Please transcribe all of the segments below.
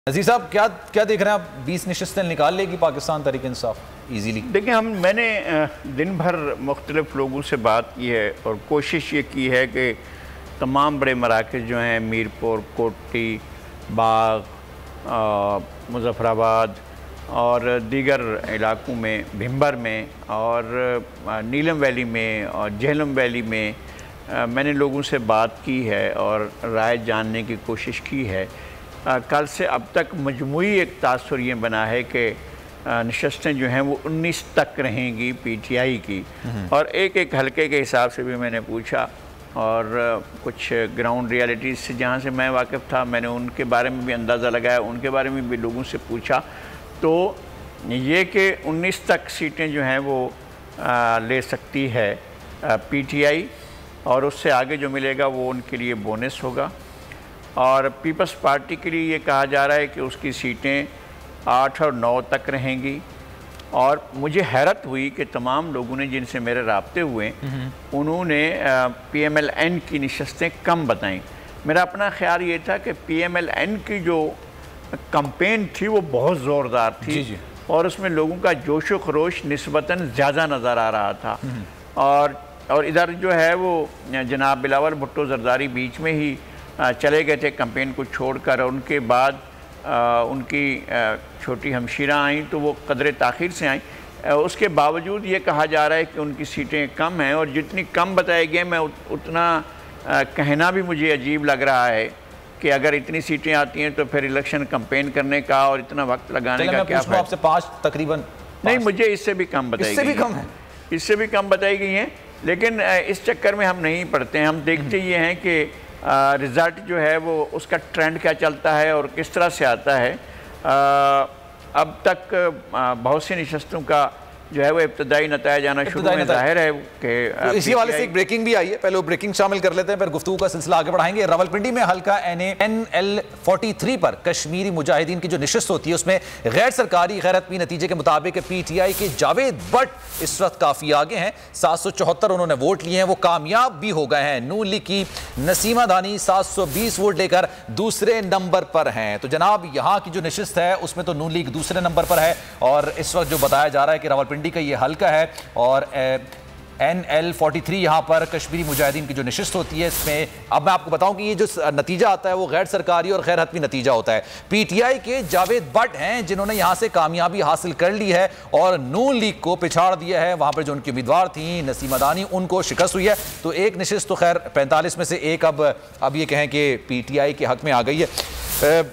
नज़ीर साहब क्या क्या देख रहे हैं आप? 20 नशिस्तें निकाल लेगी पाकिस्तान तहरीक इंसाफ इजीली? देखिए, मैंने दिन भर मुख्तलिफ लोगों से बात की है और कोशिश ये की है कि तमाम बड़े मराकज़ जो हैं मीरपुर, कोटी, बाग, मुज़फ़्फ़राबाद और दीगर इलाक़ों में, भिंबर में और नीलम वैली में और झेलम वैली में मैंने लोगों से बात की है और राय जानने की कोशिश की है। कल से अब तक मजमूई एक तासुर ये बना है कि नशस्तें जो हैं वो 19 तक रहेंगी पीटीआई की, और एक एक हलके के हिसाब से भी मैंने पूछा और कुछ ग्राउंड रियलिटीज़ से जहाँ से मैं वाकिफ़ था मैंने उनके बारे में भी अंदाज़ा लगाया, उनके बारे में भी लोगों से पूछा। तो ये कि 19 तक सीटें जो हैं वो ले सकती है पीटीआई, और उससे आगे जो मिलेगा वो उनके लिए बोनस होगा। और पीपल्स पार्टी के लिए ये कहा जा रहा है कि उसकी सीटें 8 और 9 तक रहेंगी। और मुझे हैरत हुई कि तमाम लोगों ने जिनसे मेरे राब्ते हुए उन्होंने PMLN की नशस्तें कम बताईं। मेरा अपना ख्याल ये था कि PMLN की जो कैंपेन थी वो बहुत ज़ोरदार थी जी। और उसमें लोगों का जोश व खरोश निस्बतन ज़्यादा नज़र आ रहा था। और इधर जो है वो जनाब बिलावल भुट्टो जरदारी बीच में ही चले गए थे कैंपेन को छोड़कर। उनके बाद उनकी छोटी हमशीरा आईं तो वो कदरे ताख़ीर से आईं। उसके बावजूद ये कहा जा रहा है कि उनकी सीटें कम हैं, और जितनी कम बताई गई मैं उतना कहना भी मुझे अजीब लग रहा है कि अगर इतनी सीटें आती हैं तो फिर इलेक्शन कैंपेन करने का और इतना वक्त लगाने का क्या फ़ायदा? आपसे 5 तकरीबन नहीं, मुझे इससे भी कम बताई गई, इससे भी कम है, इससे भी कम बताई गई हैं। लेकिन इस चक्कर में हम नहीं पढ़ते हैं, हम देखते ये हैं कि रिज़ल्ट जो है वो उसका ट्रेंड क्या चलता है और किस तरह से आता है। अब तक बहुत सी नशस्तों का जो है वो इब्तदाई नतायज आना शुरू में ज़ाहिर है कि तो इसी वाले से एक ब्रेकिंग भी आई है। पहले वो ब्रेकिंग शामिल कर लेते हैं, फिर गुफ्तगू का सिलसिला आगे बढ़ाएंगे। रावलपिंडी में हल्का NL 43 पर कश्मीरी मुजाहिदीन की जो नशिस्त होती है उसमें गैर सरकारी गैरतमी नतीजे के मुताबिक PTI के जावेद भट्ट इस वक्त काफ़ी आगे हैं। 774 उन्होंने वोट लिए हैं, वो कामयाब भी हो गए हैं। नून लीग की नसीमा दानी 720 वोट लेकर दूसरे नंबर पर हैं। तो जनाब यहाँ की जो नशिस्त है उसमें तो नून लीग दूसरे नंबर पर है, और इस वक्त जो बताया जा रहा है कि रावलपिंडी का ये हल्का है और NL 43 यहाँ पर कश्मीरी मुजाहिदीन की जो नशिस्त होती है इसमें अब मैं आपको बताऊं कि ये जो नतीजा आता है वो गैर सरकारी और गैर हतमी नतीजा होता है। PTI के जावेद भट्ट हैं जिन्होंने यहाँ से कामयाबी हासिल कर ली है और नून लीग को पिछाड़ दिया है। वहाँ पर जो उनकी उम्मीदवार थी नसीमा दानी, उनको शिकस्त हुई है। तो एक नशिस्त तो खैर 45 में से एक अब ये कहें कि PTI के हक में आ गई है।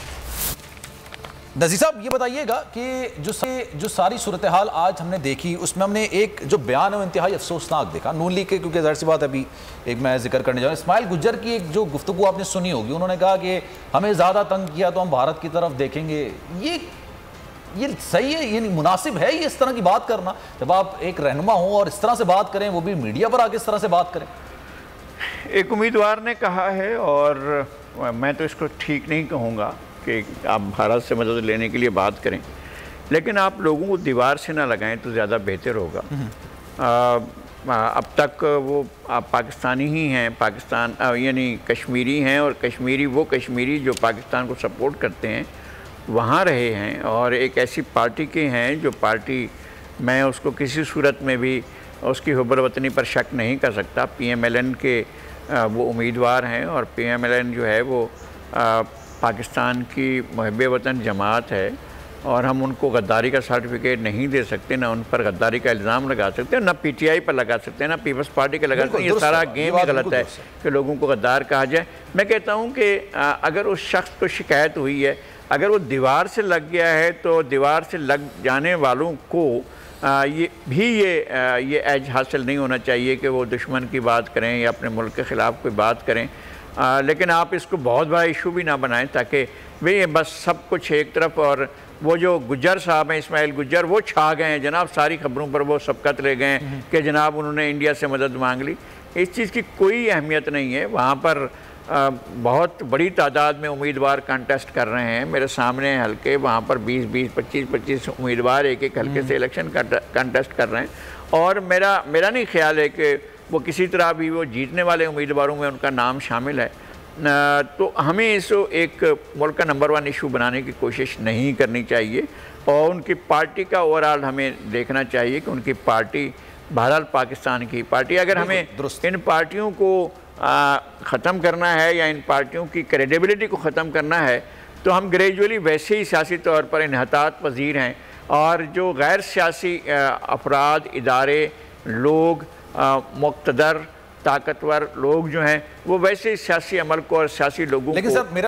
नज़ीर साहब ये बताइएगा कि जो सारी सूरत हाल आज हमने देखी उसमें हमने एक जो बयान है वो इंतहाई अफसोसनाक देखा नून लीग के, क्योंकि ज़ाहिर सी बात अभी एक मैं जिक्र करने जाऊँ। इस्माइल गुज्जर की एक जो गुफ्तगू आपने सुनी होगी, उन्होंने कहा कि हमें ज़्यादा तंग किया तो हम भारत की तरफ देखेंगे। ये सही है, ये मुनासिब है ये इस तरह की बात करना? जब आप एक रहनुमा हो और इस तरह से बात करें, वो भी मीडिया पर आके इस तरह से बात करें। एक उम्मीदवार ने कहा है और मैं तो इसको ठीक नहीं कहूँगा कि आप भारत से मदद लेने के लिए बात करें, लेकिन आप लोगों को दीवार से ना लगाएं तो ज़्यादा बेहतर होगा। अब तक वो आप पाकिस्तानी ही हैं, पाकिस्तान यानी कश्मीरी हैं, और वो कश्मीरी जो पाकिस्तान को सपोर्ट करते हैं वहाँ रहे हैं, और एक ऐसी पार्टी के हैं जो पार्टी मैं उसको किसी सूरत में भी उसकी हुब्बुल वतनी पर शक नहीं कर सकता। PMLN के वो उम्मीदवार हैं, और PMLN जो है वो पाकिस्तान की मुहब्बे वतन जमात है, और हम उनको गद्दारी का सर्टिफिकेट नहीं दे सकते, ना उन पर गद्दारी का इल्ज़ाम लगा सकते हैं, ना PTI पर लगा सकते हैं, ना पीपल्स पार्टी का लगा सकते हैं। ये सारा गेम ही गलत है कि लोगों को गद्दार कहा जाए। मैं कहता हूँ कि अगर उस शख्स को शिकायत हुई है, अगर वो दीवार से लग गया है, तो दीवार से लग जाने वालों को ये एज हासिल नहीं होना चाहिए कि वो दुश्मन की बात करें या अपने मुल्क के ख़िलाफ़ कोई बात करें। लेकिन आप इसको बहुत बड़ा इशू भी ना बनाएं ताकि वे बस सब कुछ एक तरफ। और वो जो गुज्जर साहब हैं, इस्माइल गुज्जर, वो छा गए हैं जनाब सारी खबरों पर, वो सबकत ले गए कि जनाब उन्होंने इंडिया से मदद मांग ली। इस चीज़ की कोई अहमियत नहीं है। वहाँ पर बहुत बड़ी तादाद में उम्मीदवार कंटेस्ट कर रहे हैं। मेरे सामने हल्के वहाँ पर 20-20, 25-25 उम्मीदवार एक हल्के से इलेक्शन कंटेस्ट कर रहे हैं, और मेरा नहीं ख्याल है कि वो किसी तरह भी वो जीतने वाले उम्मीदवारों में उनका नाम शामिल है। तो हमें इसको एक मुल्क का नंबर 1 इशू बनाने की कोशिश नहीं करनी चाहिए और उनकी पार्टी का ओवरऑल हमें देखना चाहिए कि उनकी पार्टी बहरहाल पाकिस्तान की पार्टी, अगर हमें इन पार्टियों को ख़त्म करना है या इन पार्टियों की क्रेडिबिलिटी को ख़त्म करना है तो हम ग्रेजुअली वैसे ही सियासी तौर पर इन्हतात पजीर हैं और जो गैर सियासी अफराद, इदारे, लोग, मुक़्तदर, ताकतवर लोग जो हैं वो वैसे ही सियासी अमल को और सियासी लोगों को